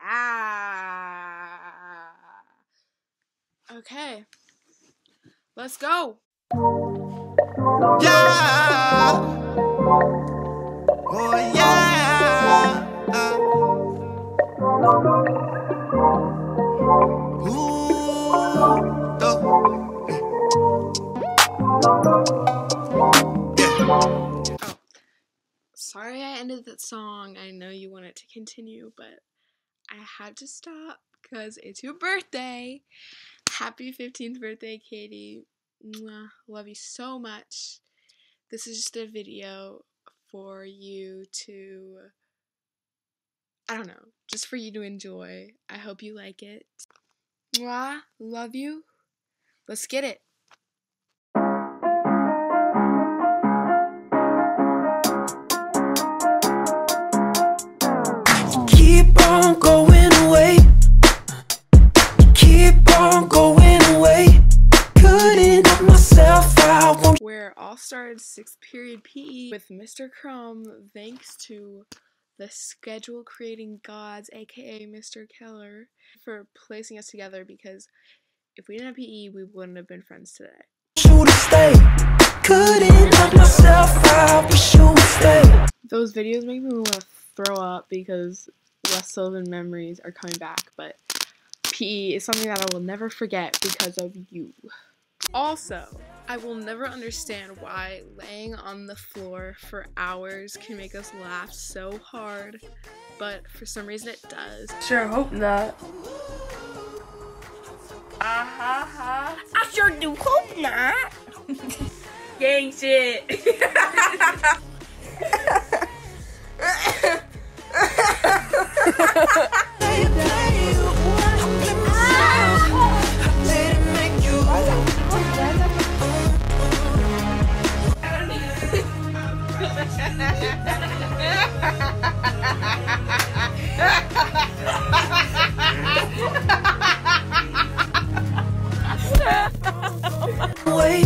Okay, let's go. Yeah. Oh yeah. Ooh. Oh, sorry I ended that song. I know you want it to continue, but I had to stop because it's your birthday. Happy 15th birthday, Katie. Mwah. Love you so much. This is just a video for you to, I don't know, just for you to enjoy. I hope you like it. Mwah. Love you. Let's get it. Keep on going away. Keep on going away. Couldn't help myself out. Where all started 6th period PE with Mr. Crumb, thanks to the schedule creating gods, aka Mr. Keller, for placing us together, because if we didn't have PE, we wouldn't have been friends today. Should stay. Couldn't help myself out, but should stay. Those videos make me want to throw up because West Sullivan memories are coming back, but PE is something that I will never forget because of you. Also, I will never understand why laying on the floor for hours can make us laugh so hard, but for some reason it does. Sure hope not. I sure do hope not. Gang shit. Wait.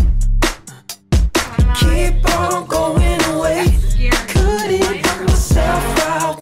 Keep on going away. Couldn't help myself out.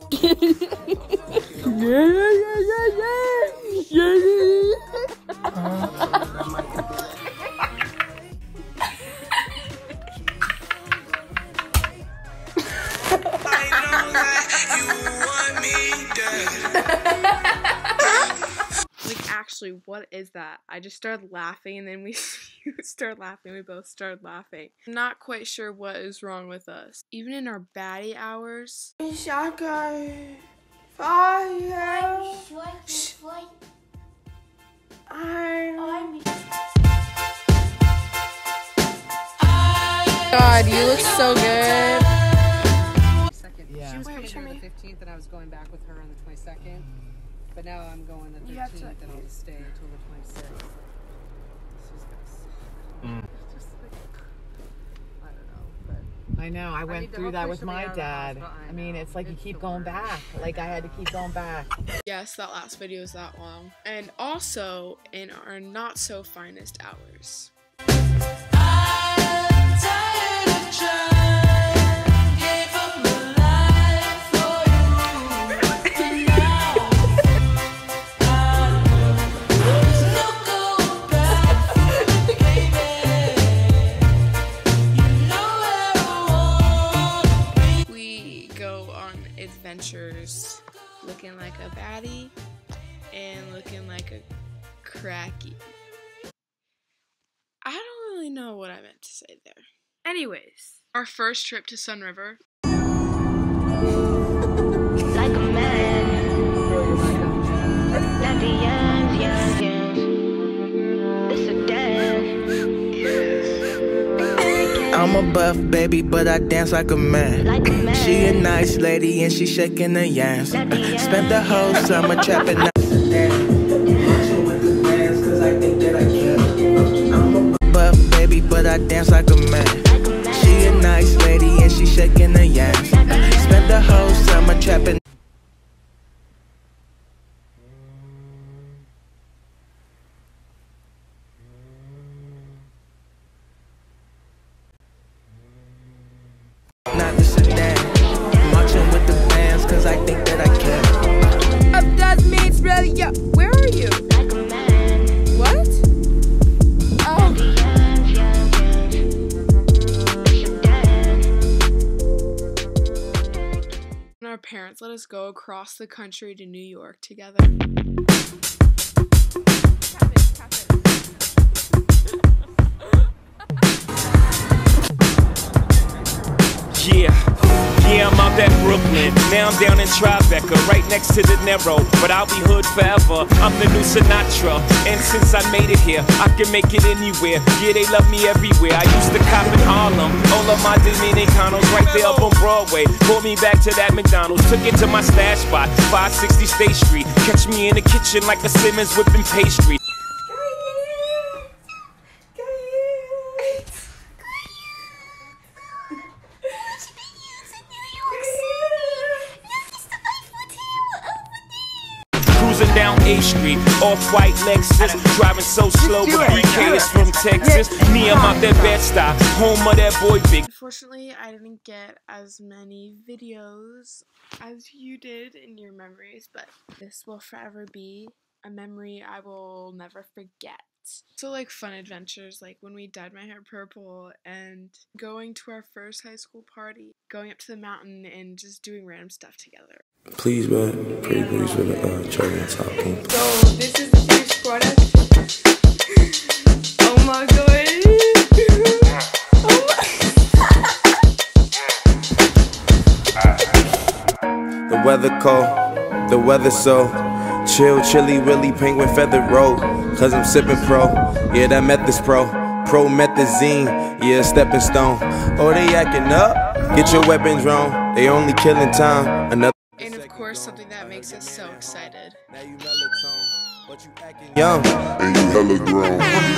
Like, actually, what is that? I just started laughing, and then we started laughing. We both started laughing. I'm not quite sure what is wrong with us. Even in our baddie hours. God, you look so good. Yeah. She was coming here on the 15th, and I was going back with her on the 22nd. But now I'm going the 13th, and I'll just stay until the 26th. This is gonna suck. Just like, I don't know, but I know. I went through that with my dad. I mean, it's like you keep going back. Like I had to keep going back. Yes, that last video is that long. And also in our not so finest hours. Adventures looking like a baddie and looking like a cracky. I don't really know what I meant to say there. Anyways, our first trip to Sun River. Like a man, not the young. It's a dance. I'm a buff baby, but I dance like a man. She a nice lady and she shaking her yams. Spent the whole summer trapping. I'm a buff baby, but I dance like a man. She a nice lady and she shaking her yams. Spent the whole summer trapping. Not the sedan, marching with the bands, cause I think that I can. Does me our parents let us go across the country to New York together. Yeah, I'm out at Brooklyn. Now I'm down in Tribeca, right next to the Narrow. But I'll be hood forever. I'm the new Sinatra. And since I made it here, I can make it anywhere. Yeah, they love me everywhere. I used to cop in Harlem. All of my Dominicanos right there up on Broadway. Pulled me back to that McDonald's. Took it to my stash spot, 560 State Street. Catch me in the kitchen like a Simmons whipping pastry. Cruising down A Street, off-white Lexus, driving so slow with BKs from Texas. Me, I'm out that Bed-Stuy, home of that boy Big. Unfortunately, I didn't get as many videos as you did in your memories, but this will forever be a memory I will never forget. So like fun adventures, like when we dyed my hair purple and going to our first high school party, going up to the mountain and just doing random stuff together. Please, man, pretty please for the cherry on top, King. So this is the finished product. Oh my god. The weather cold, the weather so chill, chilly, willy, penguin feather road. Cause I'm sipping pro, yeah, that meth is pro. Promethazine, yeah, stepping stone. Oh, they acting up, get your weapons wrong. They only killing time. Another. And of course, something that makes us so excited. Now you melatonin, but you acting young. And you hella grown.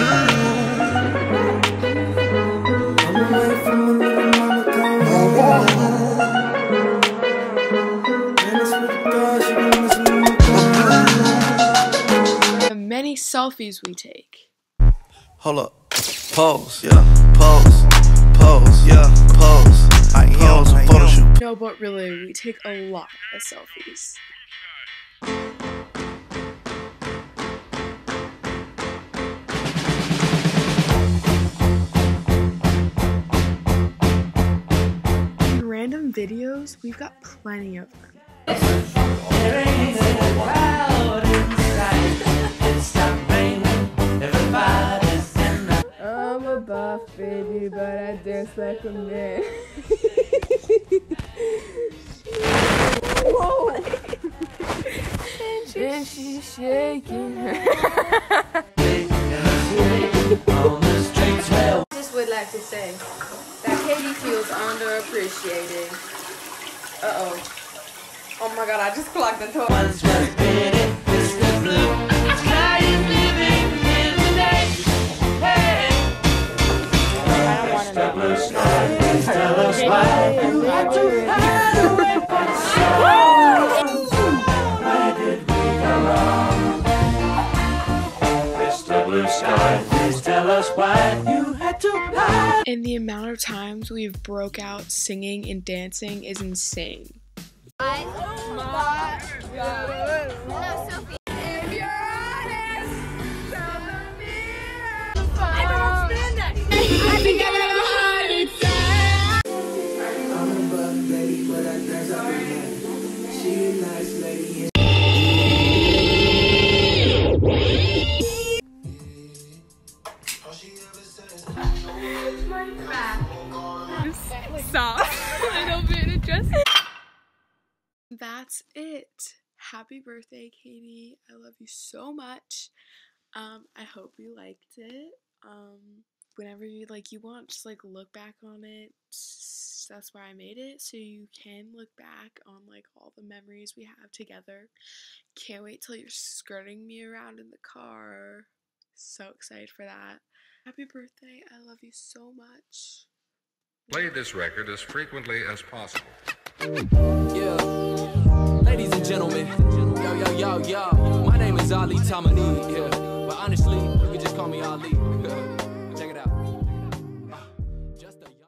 The many selfies we take. Hold up. Pose, yeah. Pose, pose, yeah. Pose. I am some photo shoot. No, but really, we take a lot of selfies. Random videos, we've got plenty of them. I'm a buff baby, but I dance like a man. Whoa! And she's shaking her. Just would like to say that Katie feels underappreciated. Uh-oh. Oh my god, I just clocked the door. Tell us why you had to hide away for so long. Where did we go wrong? Mr. Blue Sky, please tell us why you had to hide. And the amount of times we've broke out singing and dancing is insane. Oh my god. No, Sophie. If you're honest, tell me. I don't stand that. I think I have a heart attack. I'm a buff lady, but I dance like a man. She a nice lady. Stop. A little bit of just. That's it. Happy birthday, Katie. I love you so much. I hope you liked it. Whenever you want, just look back on it. That's why I made it, so you can look back on all the memories we have together. Can't wait till you're skirting me around in the car. So excited for that. Happy birthday. I love you so much. Play this record as frequently as possible. Yeah, ladies and gentlemen, yo, my name is Ali Tamani, yeah, but honestly, you can just call me Ali.